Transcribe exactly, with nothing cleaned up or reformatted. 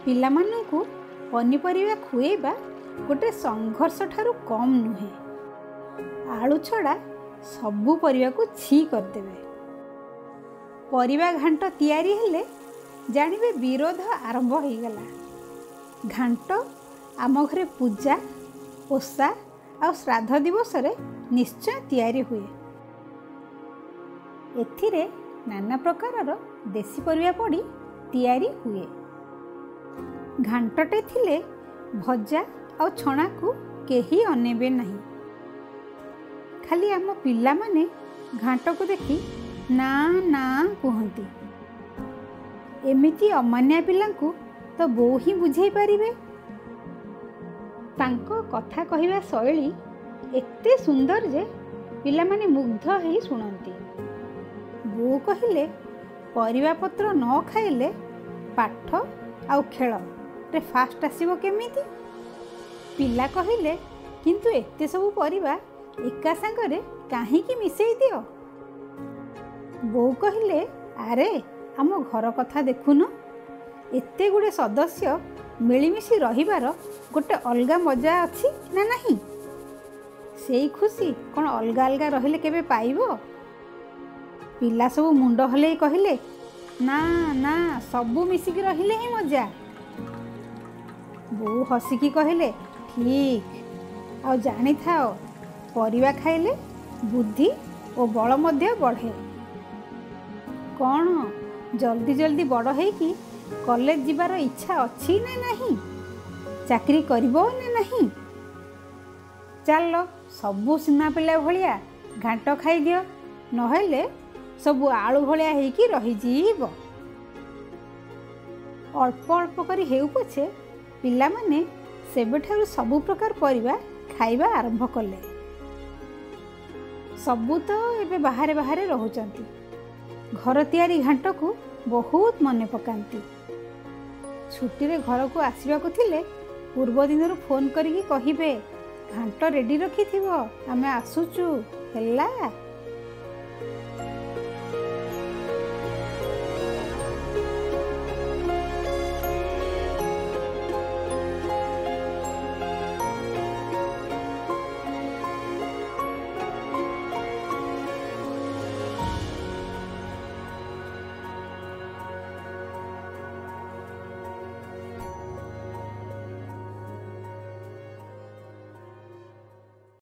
पिलामानंकु पनीपरिया खुएबा गोटे संघर्ष ठारू कम नुहे। आलू छड़ा सबू परिया को छी करदेवे। परिवा घांट तैयारी हेले जानिबे विरोध आरंभ हो गला। घांट आम घरे पूजा ओषा आ श्राद्ध दिवस रे निश्चय तैयारी हुए। एथिरे नाना प्रकारर देसी परिया पड़ी तैयारी हुए। घांटटे थिले भजा आ छणा को केही अनेबे नहीं। खाली आम पिला माने घांट को देखी ना ना कहती। एमिति अमान्या पिलांकु तो बो ही बुझे पारिबे। तांको कथा कहिबा शैली एते सुंदर जे पिला माने मुग्ध हेई सुनती। बो कहिले परिवा पत्र न खाइले पाठ आउ खेल रे फास्ट आसीबो केमिति। पिला कहिले किंतु एते सब परिवा एका संगरे काहीकि मिसेई दियो। बो कहिले आरे आम घर कथा देखुनु, एते गुड़े सदस्य मिलीमिशी रहिबार गोटे अलगा मजा अच्छी ना नहीं। सेई खुशी कौन अलगा अलगा रहिले केबे पाइबो। पिला सब मुंड हले कहिले ना ना सबू मिसिकी रहिले ही मजा। बो हसिकी कहिले ठीक आ जानी थाओ परिवा खाइले बुद्धि और बल मध्य बढ़े। कौन जल्दी जल्दी बड़ है कि कॉलेज जीवार इच्छा अच्छी ना नहीं, चाकरी करिबो ना नहीं। चलो सबू सीना पिला भलिया घांट खाई दियो, नहेले सबू आलू भलिया हेकी रही जीव। अल्प अल्प करी हेउ पछे पिला माने सेबेठारु सबू प्रकार परिवा खाइबा आरंभ कले। सबू तो एबे बाहरे बाहरे रहुचंती। घर तैयारी घांट को बहुत मने पकांती। छुट्टी रे घर को आसीबा को थिले पूर्व दिन रु फोन करिकी कहिबे घांट रेडी रखी थिबो आमे आसुचु हैला।